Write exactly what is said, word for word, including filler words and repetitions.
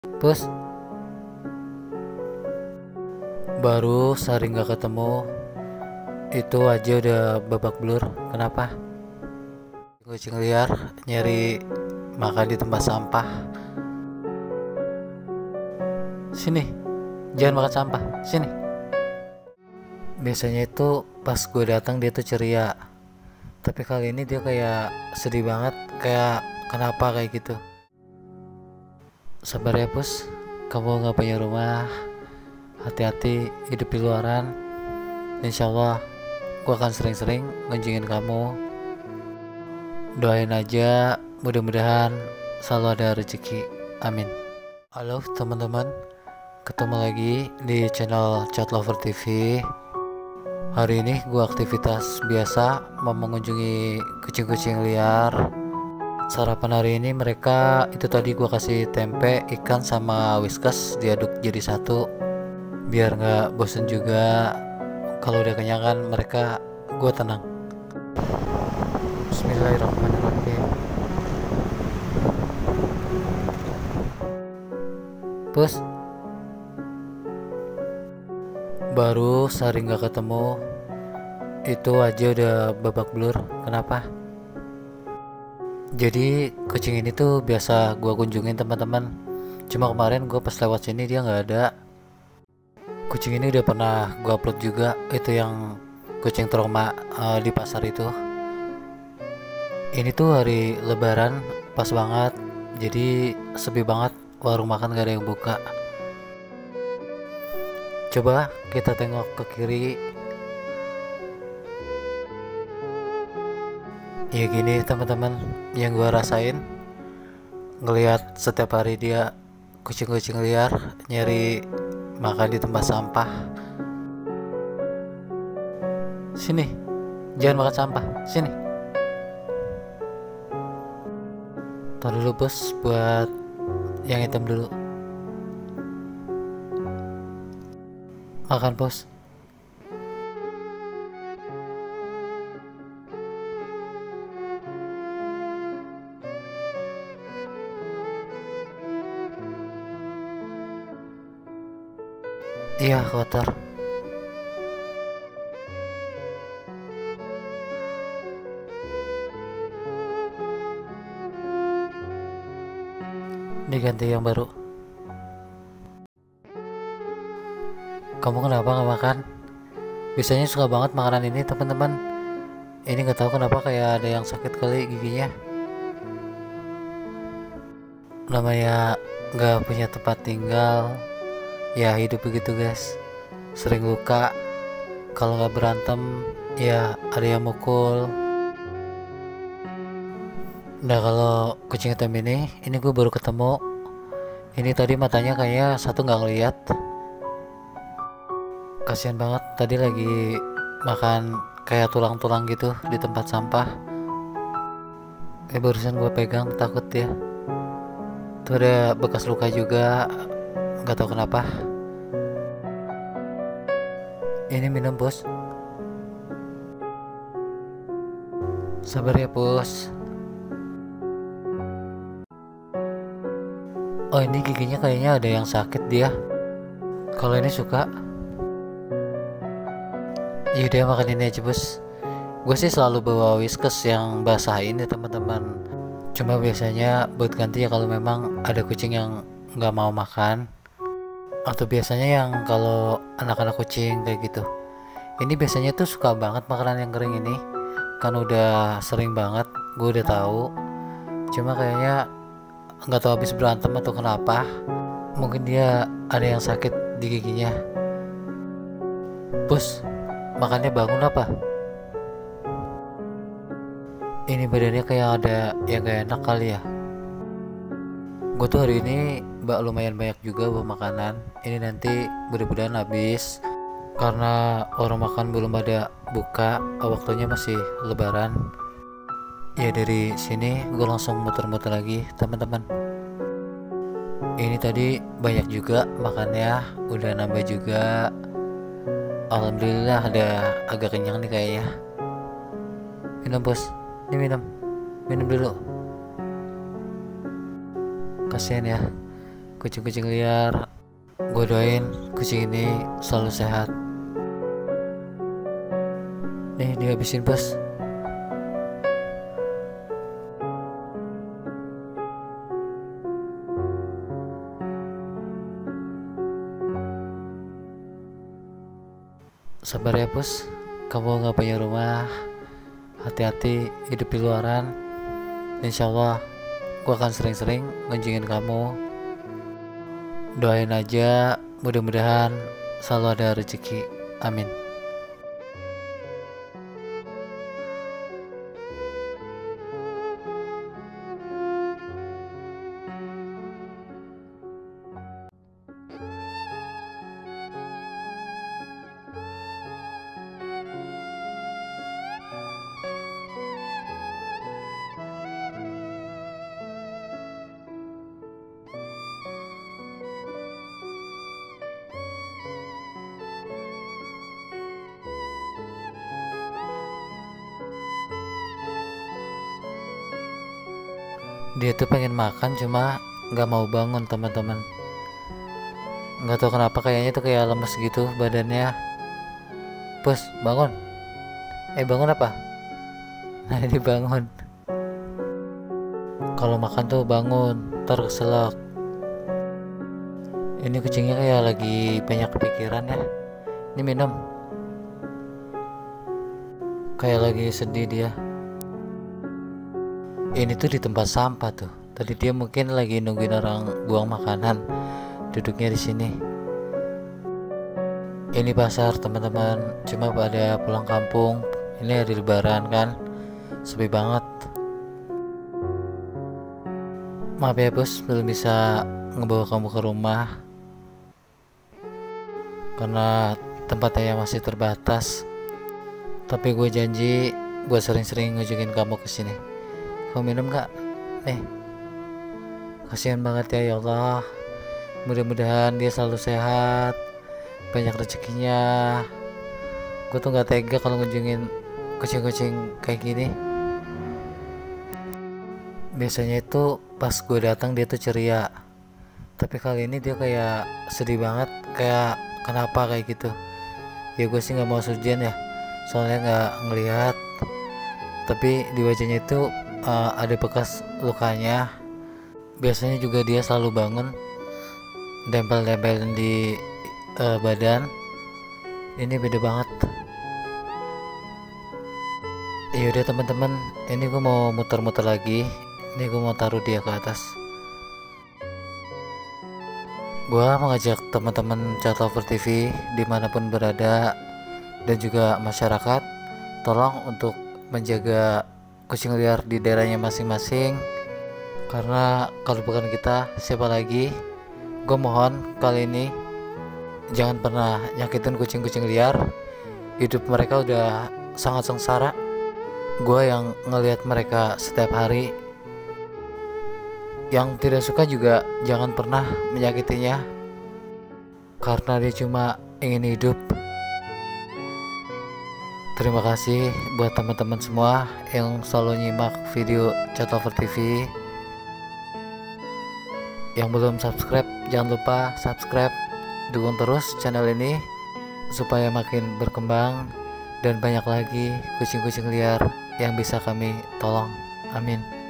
Bos, baru sehari nggak ketemu, itu aja udah babak belur. Kenapa? Kucing liar nyari makan di tempat sampah. Sini, jangan makan sampah. Sini. Biasanya itu pas gue datang dia tuh ceria, tapi kali ini dia kayak sedih banget. Kayak kenapa kayak gitu? Sabar ya Pus, kamu nggak punya rumah. Hati-hati hidup di luaran. Insya Allah gue akan sering-sering ngunjungin kamu. Doain aja, mudah-mudahan selalu ada rezeki. Amin. Halo teman-teman, ketemu lagi di channel Chat Lover T V. Hari ini gue aktivitas biasa, mau mengunjungi kucing-kucing liar. Sarapan hari ini mereka itu tadi gue kasih tempe, ikan sama whiskas diaduk jadi satu, biar nggak bosen juga. Kalau udah kenyang kan mereka, gue tenang. Bismillahirrahmanirrahim. Bos, baru sehari nggak ketemu, itu aja udah babak belur. Kenapa? Jadi kucing ini tuh biasa gue kunjungin teman-teman. Cuma kemarin gue pas lewat sini dia nggak ada. Kucing ini udah pernah gue upload juga, itu yang kucing trauma uh, di pasar itu. Ini tuh hari Lebaran pas banget, jadi sepi banget, warung makan gak ada yang buka. Coba kita tengok ke kiri. Ya gini teman-teman, yang gue rasain ngelihat setiap hari dia kucing-kucing liar nyari makan di tempat sampah. Sini, jangan makan sampah. Sini. Tar dulu bos, buat yang hitam dulu. Makan bos. Iya kotor. Diganti yang baru. Kamu kenapa nggak makan? Biasanya suka banget makanan ini teman-teman. Ini nggak tahu kenapa kayak ada yang sakit kali giginya. Namanya nggak punya tempat tinggal. Ya hidup begitu guys, sering luka. Kalau nggak berantem ya ada yang mukul. Nah kalau kucing hitam ini, ini gue baru ketemu. Ini tadi matanya kayaknya satu nggak ngeliat. Kasian banget, tadi lagi makan kayak tulang-tulang gitu di tempat sampah. Ini barusan gue pegang, takut ya. Tuh ada bekas luka juga, nggak tahu kenapa. Ini minum bos. Sabar ya bos. Oh ini giginya kayaknya ada yang sakit dia. Kalau ini suka. Yaudah makan ini aja bos. Gue sih selalu bawa whiskas yang basahin ya teman-teman. Cuma biasanya buat ganti ya kalau memang ada kucing yang nggak mau makan, atau biasanya yang kalau anak-anak kucing kayak gitu. Ini biasanya tuh suka banget makanan yang kering ini, kan udah sering banget gue udah tahu. Cuma kayaknya nggak tahu habis berantem atau kenapa, mungkin dia ada yang sakit di giginya. Bos, makannya bangun apa? Ini badannya kayak ada yang gak enak kali ya. Gue tuh hari ini mbak lumayan banyak juga bawa makanan. Ini nanti mudah-mudahan habis, karena orang makan belum ada buka, waktunya masih lebaran. Ya dari sini gue langsung muter-muter lagi teman-teman. Ini tadi banyak juga makannya, udah nambah juga. Alhamdulillah ada agak kenyang nih kayaknya. Minum bos, ini minum, minum dulu. Kasian ya, kucing-kucing liar. Gue doain kucing ini selalu sehat. Nih dihabisin bos. Sabar ya bos, kamu gak punya rumah, hati-hati hidup di luaran. Insya Allah gue akan sering-sering ngunjungin kamu. Doain aja, mudah-mudahan selalu ada rezeki, amin. Dia tuh pengen makan cuma nggak mau bangun teman-teman. Nggak tahu kenapa kayaknya tuh kayak lemes gitu badannya. Bos bangun. Eh bangun apa? Nah ini bangun. Kalau makan tuh bangun, ntar keselak. Ini kucingnya kayak lagi banyak kepikiran ya. Ini minum. Kayak lagi sedih dia. Ini tuh di tempat sampah tuh. Tadi dia mungkin lagi nungguin orang buang makanan, duduknya di sini. Ini pasar teman-teman, cuma pada pulang kampung. Ini hari lebaran kan, sepi banget. Maaf ya bos, belum bisa ngebawa kamu ke rumah karena tempatnya masih terbatas. Tapi gue janji buat sering-sering ngunjungin kamu ke sini. Kamu minum gak? Nih. Kasihan banget ya, ya Allah. Mudah-mudahan dia selalu sehat, banyak rezekinya. Gue tuh gak tega kalau ngunjungin kucing-kucing kayak gini. Biasanya itu pas gue datang dia tuh ceria, tapi kali ini dia kayak sedih banget. Kayak kenapa kayak gitu? Ya gue sih gak mau sujian ya, soalnya gak ngelihat. Tapi di wajahnya itu Uh, ada bekas lukanya. Biasanya juga dia selalu bangun dempel-dempelin di uh, badan. Ini beda banget. Yaudah teman-teman, ini gue mau muter-muter lagi. Ini gue mau taruh dia ke atas. Gue mengajak teman-teman Chat Lover T V dimanapun berada dan juga masyarakat, tolong untuk menjaga kucing liar di daerahnya masing-masing, karena kalau bukan kita siapa lagi. Gue mohon kali ini jangan pernah nyakitin kucing-kucing liar. Hidup mereka udah sangat sengsara. Gue yang ngelihat mereka setiap hari. Yang tidak suka juga jangan pernah menyakitinya, karena dia cuma ingin hidup. Terima kasih buat teman-teman semua yang selalu nyimak video Chat Lover T V. Yang belum subscribe, jangan lupa subscribe. Dukung terus channel ini supaya makin berkembang dan banyak lagi kucing-kucing liar yang bisa kami tolong. Amin.